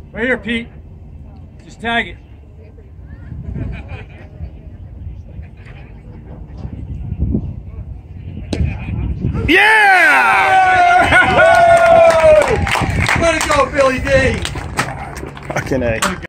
Right here, Pete. Just tag it. Yeah! Let it go, Billy D. Fucking A.